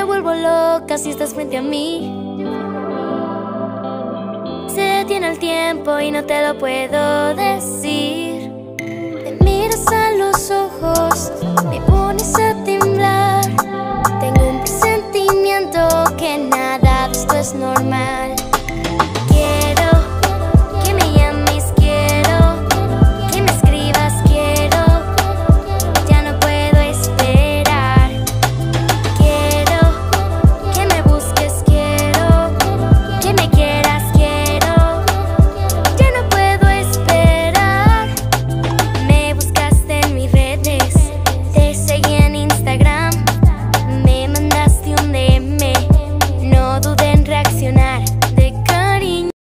vuelvo loca si estás frente a mí. Se detiene el tiempo y no te lo puedo decir. Me miras a los ojos, me pones a temblar. Tengo un presentimiento que nada de esto es normal.